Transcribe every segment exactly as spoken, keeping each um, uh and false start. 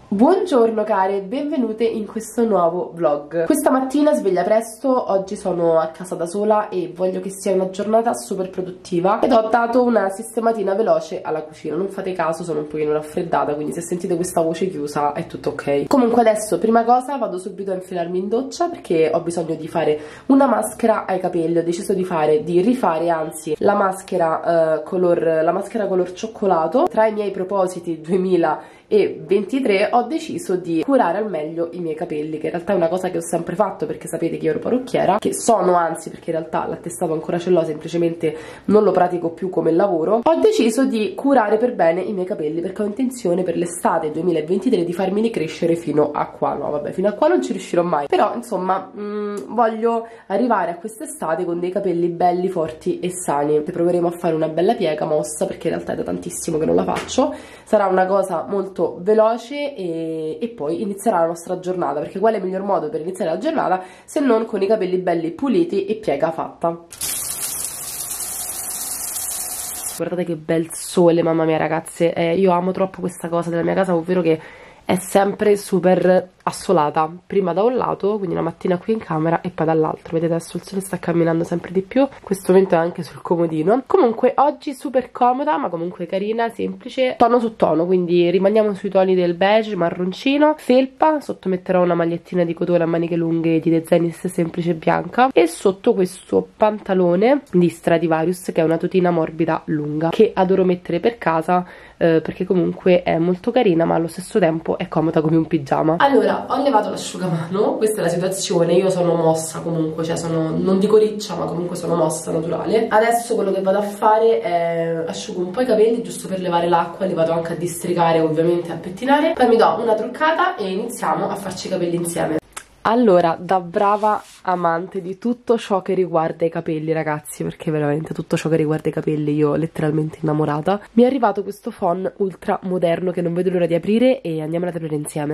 Buongiorno care, benvenute in questo nuovo vlog. Questa mattina sveglia presto, oggi sono a casa da sola e voglio che sia una giornata super produttiva ed ho dato una sistematina veloce alla cucina. Non fate caso, sono un pochino raffreddata, quindi se sentite questa voce chiusa è tutto ok. Comunque adesso, prima cosa, vado subito a infilarmi in doccia perché ho bisogno di fare una maschera ai capelli. Ho deciso di fare, di rifare anzi, la maschera, uh, color, la maschera color cioccolato. Tra i miei propositi duemilaventitré ho deciso di curare al meglio i miei capelli, che in realtà è una cosa che ho sempre fatto perché sapete che io ero parrucchiera, che sono anzi, perché in realtà l'attestato ancora ce l'ho, semplicemente non lo pratico più come lavoro. Ho deciso di curare per bene i miei capelli perché ho intenzione per l'estate duemilaventitré di farmeli crescere fino a qua. No vabbè, fino a qua non ci riuscirò mai, però insomma mh, voglio arrivare a quest'estate con dei capelli belli, forti e sani. Proveremo a fare una bella piega mossa perché in realtà è da tantissimo che non la faccio. Sarà una cosa molto veloce e, e poi inizierà la nostra giornata, perché qual è il miglior modo per iniziare la giornata se non con i capelli belli puliti e piega fatta. Guardate che bel sole, mamma mia ragazze, eh, io amo troppo questa cosa della mia casa, ovvero che è sempre super assolata, prima da un lato, quindi la mattina qui in camera, e poi dall'altro. Vedete adesso il sole sta camminando sempre di più, in questo momento è anche sul comodino. Comunque oggi super comoda, ma comunque carina, semplice, tono su tono, quindi rimaniamo sui toni del beige, marroncino, felpa, sotto metterò una magliettina di cotone a maniche lunghe di De Zenis semplice bianca, e sotto questo pantalone di Stradivarius che è una tutina morbida lunga, che adoro mettere per casa eh, perché comunque è molto carina ma allo stesso tempo è comoda come un pigiama. Allora, ho levato l'asciugamano, questa è la situazione, io sono mossa comunque, cioè sono, non dico riccia ma comunque sono mossa naturale. Adesso quello che vado a fare è asciugo un po' i capelli giusto per levare l'acqua, li vado anche a districare ovviamente, a pettinare, poi mi do una truccata e iniziamo a farci i capelli insieme. Allora, da brava amante di tutto ciò che riguarda i capelli ragazzi, perché veramente tutto ciò che riguarda i capelli io letteralmente innamorata, mi è arrivato questo phon ultra moderno che non vedo l'ora di aprire e andiamo ad aprire insieme.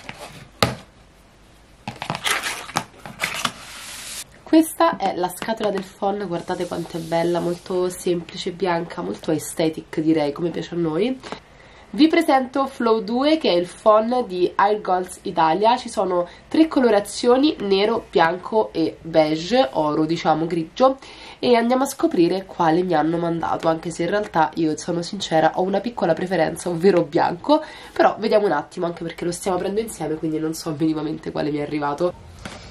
Questa è la scatola del phon, guardate quanto è bella, molto semplice, bianca, molto aesthetic direi, come piace a noi. Vi presento Flow due, che è il phon di Hair Goals Italia. Ci sono tre colorazioni, nero, bianco e beige, oro diciamo, grigio, e andiamo a scoprire quale mi hanno mandato, anche se in realtà io sono sincera ho una piccola preferenza, ovvero bianco, però vediamo un attimo, anche perché lo stiamo aprendo insieme quindi non so minimamente quale mi è arrivato.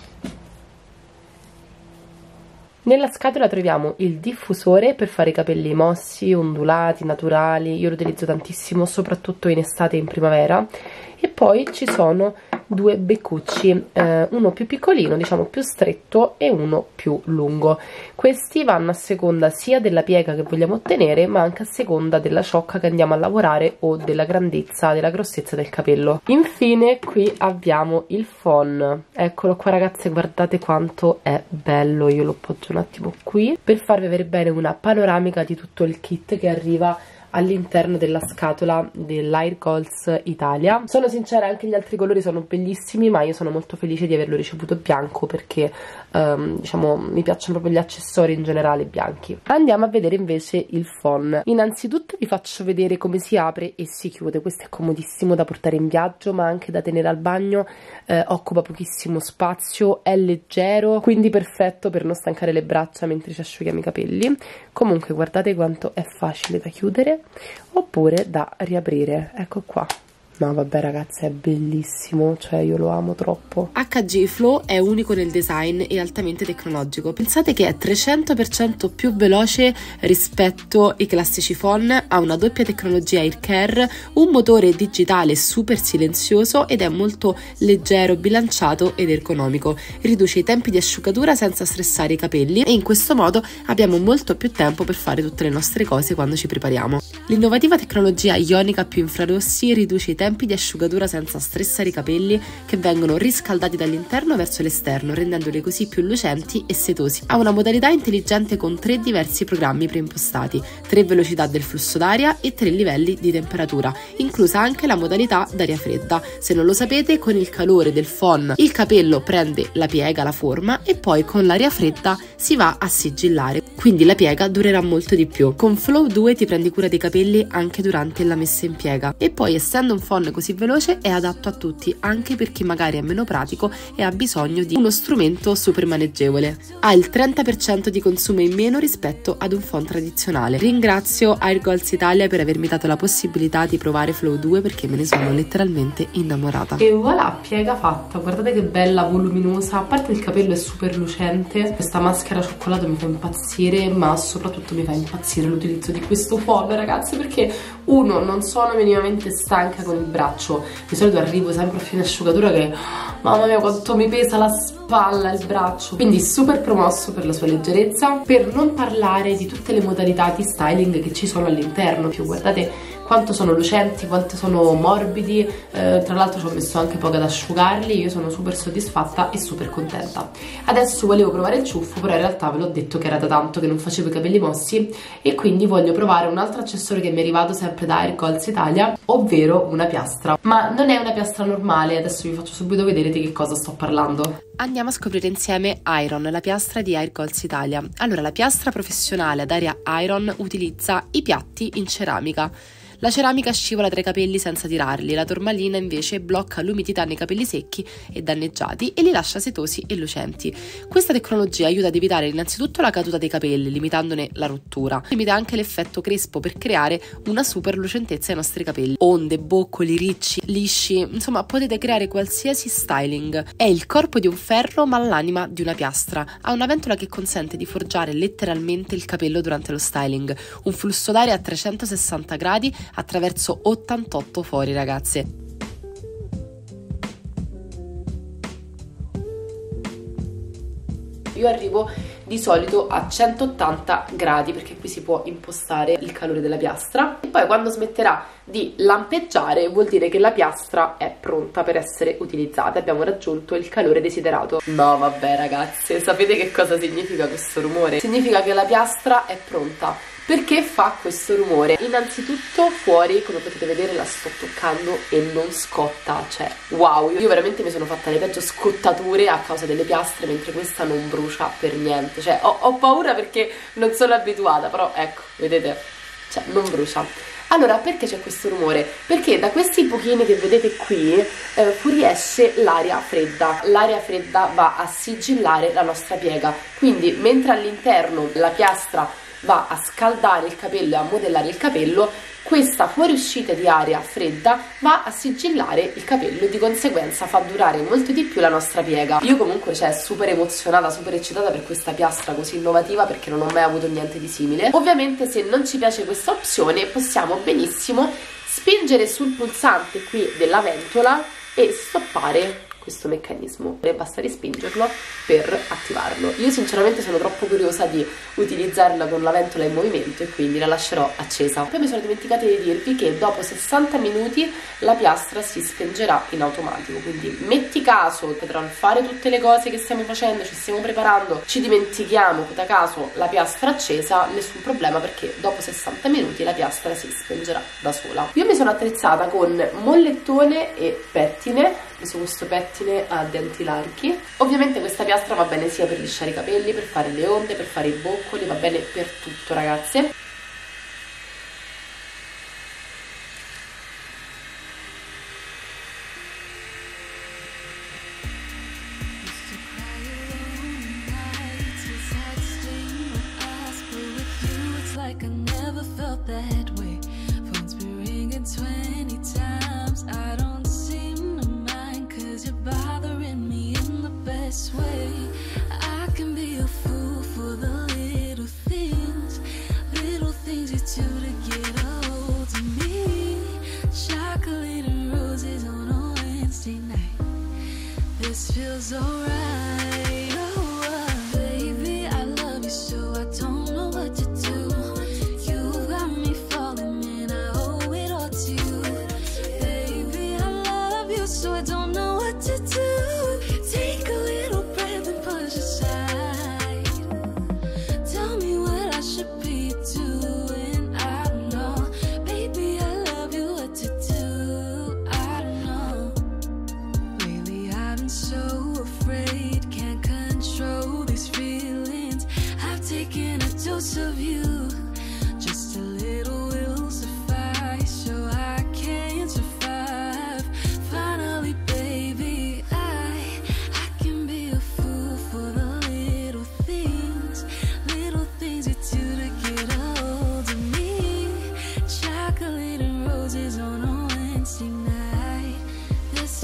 Nella scatola troviamo il diffusore per fare i capelli mossi, ondulati, naturali, io lo utilizzo tantissimo soprattutto in estate e in primavera, e poi ci sono due beccucci, eh, uno più piccolino, diciamo più stretto, e uno più lungo. Questi vanno a seconda sia della piega che vogliamo ottenere, ma anche a seconda della ciocca che andiamo a lavorare o della grandezza, della grossezza del capello. Infine qui abbiamo il phon, eccolo qua ragazze, guardate quanto è bello, io lo appoggio un attimo qui per farvi vedere bene una panoramica di tutto il kit che arriva all'interno della scatola dell'Hair Goals Italia. Sono sincera, anche gli altri colori sono bellissimi, ma io sono molto felice di averlo ricevuto bianco perché um, diciamo mi piacciono proprio gli accessori in generale bianchi. Andiamo a vedere invece il phon. Innanzitutto vi faccio vedere come si apre e si chiude. Questo è comodissimo da portare in viaggio ma anche da tenere al bagno, eh, occupa pochissimo spazio, è leggero, quindi perfetto per non stancare le braccia mentre ci asciughiamo i capelli. Comunque guardate quanto è facile da chiudere oppure da riaprire, ecco qua. No vabbè ragazzi, è bellissimo, cioè io lo amo troppo. H G Flow è unico nel design e altamente tecnologico. Pensate che è trecento per cento più veloce rispetto ai classici phon, ha una doppia tecnologia Air Care, un motore digitale super silenzioso ed è molto leggero, bilanciato ed ergonomico. Riduce i tempi di asciugatura senza stressare i capelli e in questo modo abbiamo molto più tempo per fare tutte le nostre cose quando ci prepariamo. L'innovativa tecnologia ionica più infrarossi riduce i tempi di asciugatura senza stressare i capelli, che vengono riscaldati dall'interno verso l'esterno, rendendoli così più lucenti e setosi. Ha una modalità intelligente con tre diversi programmi preimpostati, tre velocità del flusso d'aria e tre livelli di temperatura, inclusa anche la modalità d'aria fredda. Se non lo sapete, con il calore del phon il capello prende la piega, la forma, e poi con l'aria fredda si va a sigillare, quindi la piega durerà molto di più. Con Flow due ti prendi cura dei capelli anche durante la messa in piega, e poi essendo un phon phon così veloce è adatto a tutti, anche per chi magari è meno pratico e ha bisogno di uno strumento super maneggevole. Ha il trenta per cento di consumo in meno rispetto ad un phon tradizionale. Ringrazio Airgoals Italia per avermi dato la possibilità di provare Flow due perché me ne sono letteralmente innamorata. E voilà, piega fatta, guardate che bella, voluminosa, a parte il capello è super lucente, questa maschera cioccolato mi fa impazzire, ma soprattutto mi fa impazzire l'utilizzo di questo phon, ragazzi, perché uno, non sono minimamente stanca con il braccio, di solito arrivo sempre a fine asciugatura che mamma mia quanto mi pesa la spalla, il braccio, quindi super promosso per la sua leggerezza, per non parlare di tutte le modalità di styling che ci sono all'interno. Guardate quanto sono lucenti, quanto sono morbidi, eh, tra l'altro ci ho messo anche poco ad asciugarli, io sono super soddisfatta e super contenta. Adesso volevo provare il ciuffo, però in realtà ve l'ho detto che era da tanto che non facevo i capelli mossi e quindi voglio provare un altro accessorio che mi è arrivato sempre da Airgoals Italia, ovvero una piastra. Ma non è una piastra normale, adesso vi faccio subito vedere di che cosa sto parlando. Andiamo a scoprire insieme Iron, la piastra di Airgoals Italia. Allora, la piastra professionale ad aria Iron utilizza i piatti in ceramica. La ceramica scivola tra i capelli senza tirarli, la tormalina invece blocca l'umidità nei capelli secchi e danneggiati e li lascia setosi e lucenti. Questa tecnologia aiuta ad evitare innanzitutto la caduta dei capelli, limitandone la rottura. Limita anche l'effetto crespo per creare una super lucentezza ai nostri capelli. Onde, boccoli, ricci, lisci, insomma potete creare qualsiasi styling. È il corpo di un ferro ma l'anima di una piastra. Ha una ventola che consente di forgiare letteralmente il capello durante lo styling. Un flusso d'aria a trecentosessanta gradi attraverso ottantotto fori, ragazze. Io arrivo di solito a centottanta gradi perché qui si può impostare il calore della piastra e poi quando smetterà di lampeggiare vuol dire che la piastra è pronta per essere utilizzata, abbiamo raggiunto il calore desiderato. No vabbè ragazze, sapete che cosa significa questo rumore? Significa che la piastra è pronta. Perché fa questo rumore? Innanzitutto fuori, come potete vedere, la sto toccando e non scotta, cioè wow, io veramente mi sono fatta le peggio scottature a causa delle piastre, mentre questa non brucia per niente, cioè ho, ho paura perché non sono abituata, però ecco, vedete, cioè non brucia. Allora, perché c'è questo rumore? Perché da questi pochini che vedete qui eh, fuoriesce l'aria fredda. L'aria fredda va a sigillare la nostra piega, quindi mentre all'interno la piastra va a scaldare il capello e a modellare il capello, questa fuoriuscita di aria fredda va a sigillare il capello e di conseguenza fa durare molto di più la nostra piega. Io comunque cioè super emozionata, super eccitata per questa piastra così innovativa perché non ho mai avuto niente di simile. Ovviamente se non ci piace questa opzione possiamo benissimo spingere sul pulsante qui della ventola e stoppare questo meccanismo e basta respingerlo per attivarlo. Io sinceramente sono troppo curiosa di utilizzarla con la ventola in movimento e quindi la lascerò accesa. Poi mi sono dimenticata di dirvi che dopo sessanta minuti la piastra si spengerà in automatico, quindi metti caso per fare tutte le cose che stiamo facendo, ci stiamo preparando, ci dimentichiamo da caso la piastra accesa, nessun problema perché dopo sessanta minuti la piastra si spengerà da sola. Io mi sono attrezzata con mollettone e pettine, ho preso questo pettine a denti larghi. Ovviamente questa piastra va bene sia per lisciare i capelli, per fare le onde, per fare i boccoli, va bene per tutto ragazze. This feels alright, oh, uh, baby, I love you so I don't know what to do. You got me falling and I owe it all to you. Baby, I love you so I don't know what to do. Take a little breath and push aside. Tell me what I should be doing, I don't know. Baby, I love you, what to do, I don't know. Lately I've been so afraid, can't control these feelings. I've taken a dose of you, just a little will suffice, so I can't survive.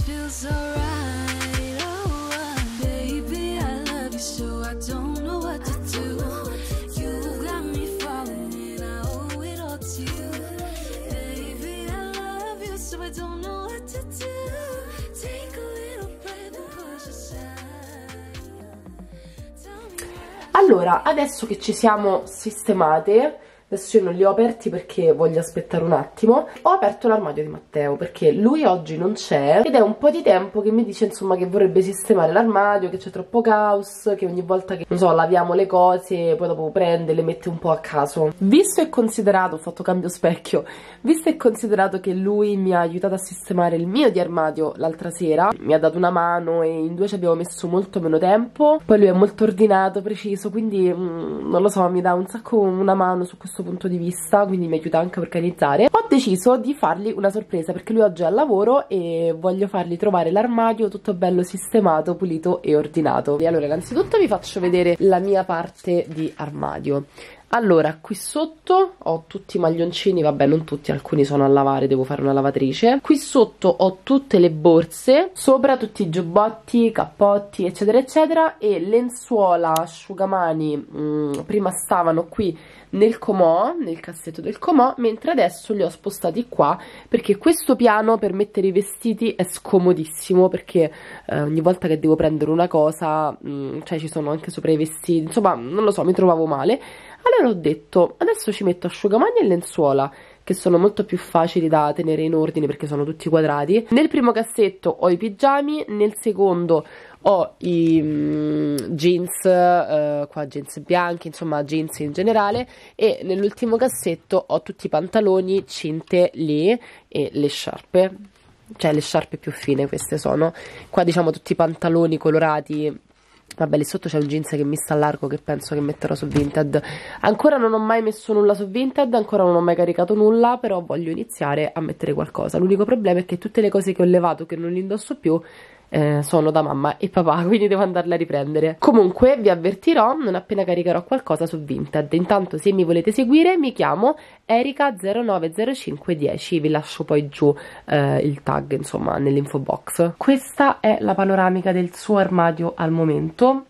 Allora, adesso che ci siamo sistemate, adesso io non li ho aperti perché voglio aspettare un attimo, ho aperto l'armadio di Matteo perché lui oggi non c'è ed è un po' di tempo che mi dice insomma che vorrebbe sistemare l'armadio, che c'è troppo caos, che ogni volta che, non so, laviamo le cose poi dopo prende e le mette un po' a caso. Visto e considerato, ho fatto cambio specchio, visto e considerato che lui mi ha aiutato a sistemare il mio di armadio l'altra sera, mi ha dato una mano e in due ci abbiamo messo molto meno tempo, poi lui è molto ordinato, preciso, quindi mm, non lo so, mi dà un sacco una mano su questo punto di vista, quindi mi aiuta anche a organizzare. Ho deciso di fargli una sorpresa perché lui oggi è al lavoro e voglio fargli trovare l'armadio tutto bello sistemato, pulito e ordinato. E allora innanzitutto vi faccio vedere la mia parte di armadio. Allora, qui sotto ho tutti i maglioncini, vabbè non tutti, alcuni sono a lavare, devo fare una lavatrice. Qui sotto ho tutte le borse, sopra tutti i giubbotti, cappotti eccetera eccetera, e lenzuola, asciugamani mh, prima stavano qui nel comò, nel cassetto del comò, mentre adesso li ho spostati qua perché questo piano per mettere i vestiti è scomodissimo, perché eh, ogni volta che devo prendere una cosa, mh, cioè ci sono anche sopra i vestiti, insomma non lo so, mi trovavo male. Allora ho detto, adesso ci metto asciugamani e lenzuola, che sono molto più facili da tenere in ordine perché sono tutti quadrati. Nel primo cassetto ho i pigiami, nel secondo ho i mm, jeans, eh, qua jeans bianchi, insomma jeans in generale, e nell'ultimo cassetto ho tutti i pantaloni, cinte lì e le sciarpe, cioè le sciarpe più fine queste sono. Qua diciamo tutti i pantaloni colorati. Vabbè, lì sotto c'è un jeans che mi sta largo che penso che metterò su Vinted. Ancora non ho mai messo nulla su Vinted, ancora non ho mai caricato nulla, però voglio iniziare a mettere qualcosa. L'unico problema è che tutte le cose che ho levato, che non li indosso più, eh, sono da mamma e papà, quindi devo andarle a riprendere. Comunque vi avvertirò non appena caricherò qualcosa su Vinted. Intanto, se mi volete seguire, mi chiamo Erika zero nove zero cinque uno zero, vi lascio poi giù eh, il tag insomma nell'info box. Questa è la panoramica del suo armadio al momento.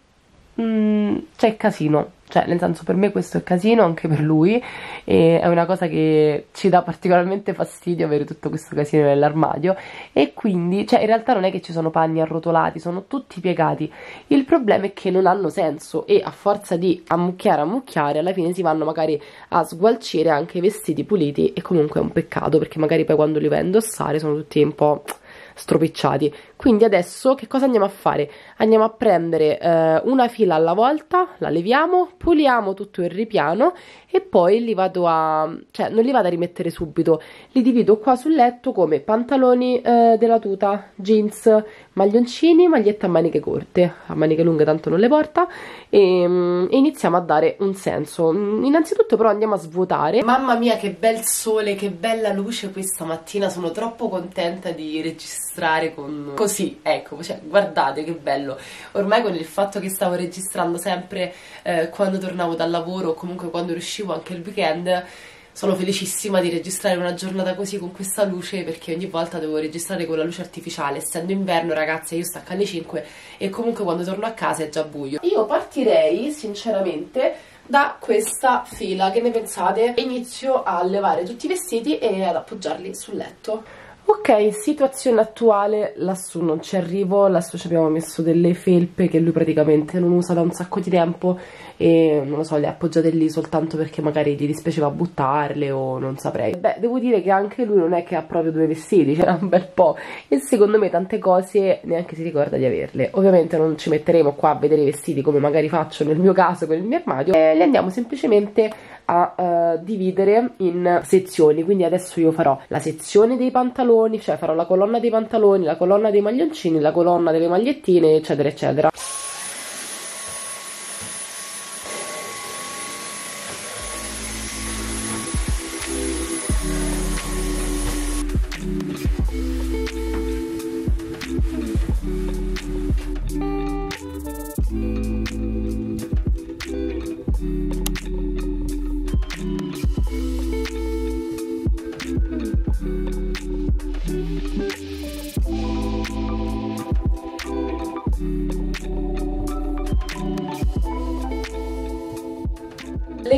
mm, c'è casino, cioè nel senso, per me questo è casino, anche per lui, e è una cosa che ci dà particolarmente fastidio avere tutto questo casino nell'armadio. E quindi, cioè in realtà non è che ci sono panni arrotolati, sono tutti piegati. Il problema è che non hanno senso e a forza di ammucchiare ammucchiare alla fine si vanno magari a sgualcire anche i vestiti puliti, e comunque è un peccato perché magari poi quando li vai a indossare sono tutti un po' stropicciati. Quindi adesso che cosa andiamo a fare? Andiamo a prendere eh, una fila alla volta, la leviamo, puliamo tutto il ripiano e poi li vado a, cioè non li vado a rimettere subito, li divido qua sul letto come pantaloni eh, della tuta, jeans, maglioncini, maglietta a maniche corte, a maniche lunghe tanto non le porta, e, e iniziamo a dare un senso. Innanzitutto però andiamo a svuotare. Mamma mia che bel sole, che bella luce questa mattina, sono troppo contenta di registrare con così, ecco, cioè guardate che bello. Ormai con il fatto che stavo registrando sempre eh, quando tornavo dal lavoro o comunque quando riuscivo anche il weekend, sono felicissima di registrare una giornata così con questa luce, perché ogni volta devo registrare con la luce artificiale. Essendo inverno, ragazze, io stacco alle cinque e comunque quando torno a casa è già buio. Io partirei sinceramente da questa fila, che ne pensate? Inizio a levare tutti i vestiti e ad appoggiarli sul letto. Ok, situazione attuale, lassù non ci arrivo, lassù ci abbiamo messo delle felpe che lui praticamente non usa da un sacco di tempo e non lo so, le ha appoggiate lì soltanto perché magari gli dispiaceva buttarle o non saprei. Beh, devo dire che anche lui non è che ha proprio due vestiti, c'era un bel po', e secondo me tante cose neanche si ricorda di averle. Ovviamente non ci metteremo qua a vedere i vestiti come magari faccio nel mio caso con il mio armadio, e li andiamo semplicemente a uh, dividere in sezioni. Quindi adesso io farò la sezione dei pantaloni, cioè farò la colonna dei pantaloni, la colonna dei maglioncini, la colonna delle magliettine eccetera eccetera.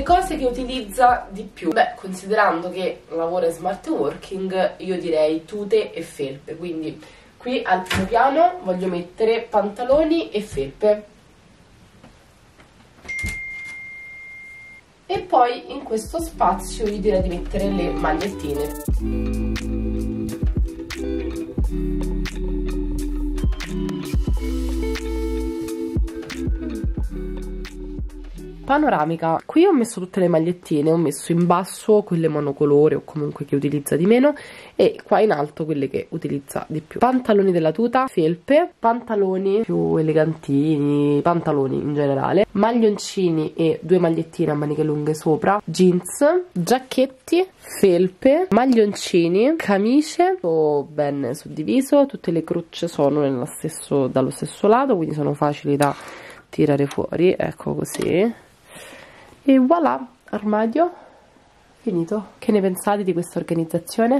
cose che utilizza di più. Beh, considerando che lavora in smart working, io direi tute e felpe, quindi qui al primo piano voglio mettere pantaloni e felpe. E poi in questo spazio io direi di mettere le magliettine. Panoramica, qui ho messo tutte le magliettine, ho messo in basso quelle monocolore o comunque che utilizza di meno e qua in alto quelle che utilizza di più. Pantaloni della tuta, felpe, pantaloni più elegantini, pantaloni in generale, maglioncini e due magliettine a maniche lunghe sopra, jeans, giacchetti, felpe, maglioncini, camicie, tutto ben suddiviso, tutte le crocce sono nello stesso, dallo stesso lato, quindi sono facili da tirare fuori, ecco così. E voilà, armadio finito. Che ne pensate di questa organizzazione?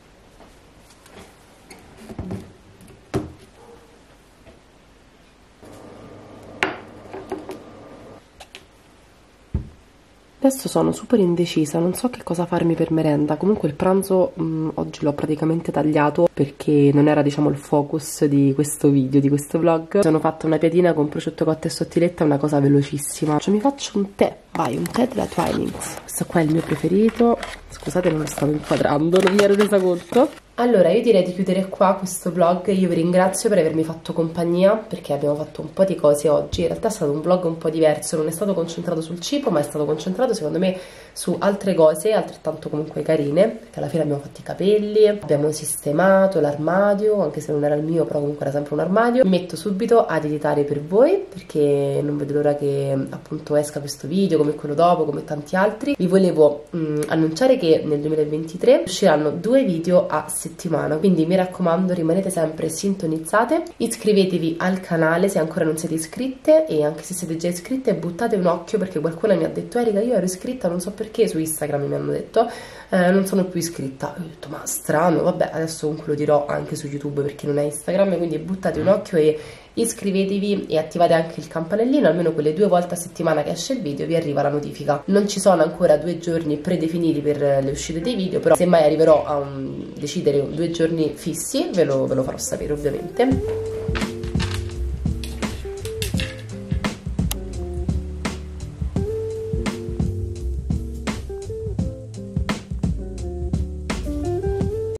Adesso sono super indecisa, non so che cosa farmi per merenda. Comunque il pranzo mh, oggi l'ho praticamente tagliato perché non era, diciamo, il focus di questo video, di questo vlog. Sono fatta una piadina con prosciutto cotto e sottiletta, una cosa velocissima. Cioè mi faccio un tè, vai, un tè della Twinings. Questo qua è il mio preferito. Scusate, non lo stavo inquadrando, non mi ero resa conto. Allora, io direi di chiudere qua questo vlog. Io vi ringrazio per avermi fatto compagnia, perché abbiamo fatto un po' di cose oggi. In realtà è stato un vlog un po' diverso, non è stato concentrato sul cibo, ma è stato concentrato secondo me su altre cose, altrettanto comunque carine, perché alla fine abbiamo fatto i capelli, abbiamo sistemato l'armadio, anche se non era il mio, però comunque era sempre un armadio. Mi metto subito ad editare per voi, perché non vedo l'ora che appunto esca questo video, come quello dopo, come tanti altri. Vi volevo mh, annunciare che nel duemilaventitré usciranno due video a settimana settimana, quindi mi raccomando rimanete sempre sintonizzate, iscrivetevi al canale se ancora non siete iscritte e anche se siete già iscritte buttate un occhio, perché qualcuno mi ha detto Erika io ero iscritta, non so perché, su Instagram mi hanno detto eh, non sono più iscritta. Ho detto ma strano, vabbè adesso comunque lo dirò anche su YouTube per chi non ha Instagram, quindi buttate un occhio e iscrivetevi e attivate anche il campanellino, almeno quelle due volte a settimana che esce il video vi arriva la notifica. Non ci sono ancora due giorni predefiniti per le uscite dei video, però se mai arriverò a un, decidere due giorni fissi ve lo, ve lo farò sapere ovviamente.